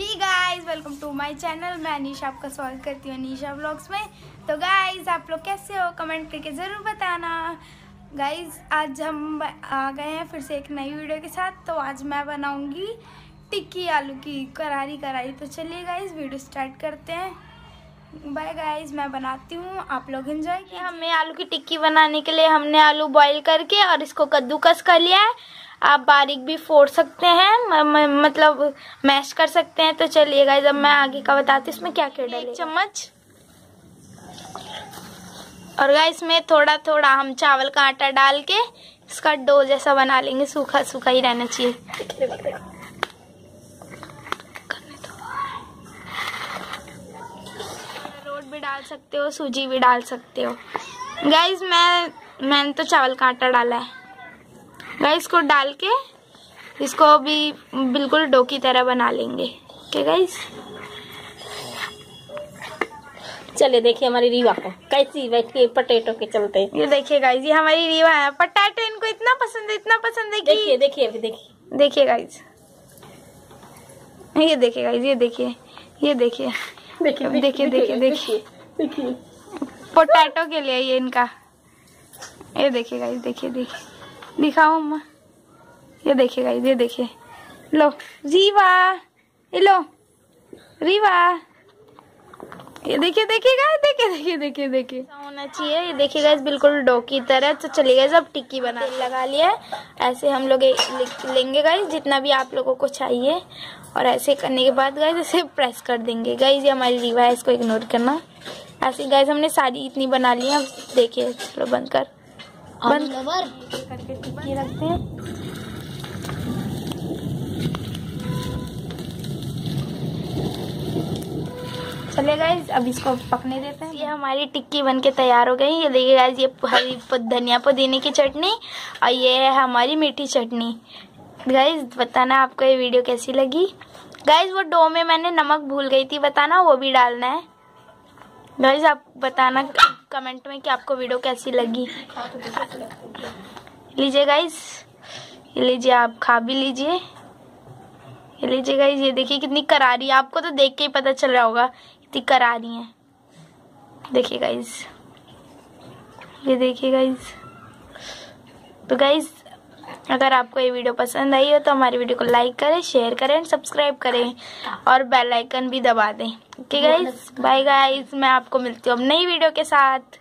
Ji guys, welcome to my channel. मैं अनीशा आपका स्वागत करती हूँ अनीशा व्लॉग्स में। तो गाइज, आप लोग कैसे हो कमेंट करके ज़रूर बताना। गाइज, आज हम आ गए हैं फिर से एक नई वीडियो के साथ। तो आज मैं बनाऊंगी टिक्की आलू की करारी करारी। तो चलिए गाइज, वीडियो स्टार्ट करते हैं। बाय गाइज, मैं बनाती हूँ, आप लोग एंजॉय कीजिए। हमें आलू की टिक्की बनाने के लिए हमने आलू बॉईल करके और इसको कद्दूकस कर लिया है। आप बारीक भी फोड़ सकते हैं, मतलब मैश कर सकते हैं। तो चलिए गाइस, अब मैं आगे का बताती हूँ इसमें क्या क्या डालें। 1 चम्मच और गाइस में थोड़ा थोड़ा हम चावल का आटा डाल के इसका डो जैसा बना लेंगे। सूखा सूखा ही रहना चाहिए। रोट भी डाल सकते हो, सूजी भी डाल सकते हो। गाइस मैंने तो चावल का आटा डाला है। गाइस को डाल के इसको भी बिल्कुल डो की तरह बना लेंगे। ओके गाइस, चलिए देखिए हमारी रीवा को कैसी बैठ के पटेटो के चलते हैं। ये देखिए गाइस, ये हमारी रीवा है। पटाटो इनको इतना पसंद है, इतना पसंद है कि देखिए देखिए अभी देखिए देखिए गाइस, ये देखिए गाइस, ये देखिए, ये देखिए, देखिए देखिए देखिए देखिए देखिए पोटैटो के लिए ये इनका। ये देखिए गाइस, देखिए देखिए, दिखाओ अम्मा। ये देखिए गाइस, ये देखिए, लो रीवा, ये लो रीवा, ये देखिए देखिए गाइस, देखिए देखिए देखिए देखिए होना चाहिए। ये देखिए गाइस, बिल्कुल डो की तरह। तो चलिए गाइस, अब टिक्की बना लगा लिया है। ऐसे हम लोग लेंगे गाइस जितना भी आप लोगों को चाहिए, और ऐसे करने के बाद गाइस इसे प्रेस कर देंगे। गाइस, ये हमारी रीवा है, इसको इग्नोर करना। ऐसे गाइस हमने सारी इतनी बना ली है। अब देखिए, चलो बंद कर, बंद करके टिक्की रखते हैं। चलिए गाइस, अब इसको पकने देते हैं। ये हमारी टिक्की बनके तैयार हो गई। ये देखिए गाइस, ये हरी धनिया पुदीने की चटनी और ये है हमारी मीठी चटनी। गाइस, बताना आपको ये वीडियो कैसी लगी। गाइस, वो डो में मैंने नमक भूल गई थी बताना, वो भी डालना है। गाइस, आप बताना कमेंट में कि आपको वीडियो कैसी लगी। लीजिए गाइस, ये लीजिए, आप खा भी लीजिए। ये लीजिए गाइस, ये देखिए कितनी करारी है। आपको तो देख के ही पता चल रहा होगा कितनी करारी है। देखिए गाइस, ये देखिए गाइस। तो गाइस, अगर आपको ये वीडियो पसंद आई हो तो हमारी वीडियो को लाइक करें, शेयर करें, सब्सक्राइब करें और बेल आइकन भी दबा दें। ओके गाइस, बाय गाइस, मैं आपको मिलती हूँ अब नई वीडियो के साथ।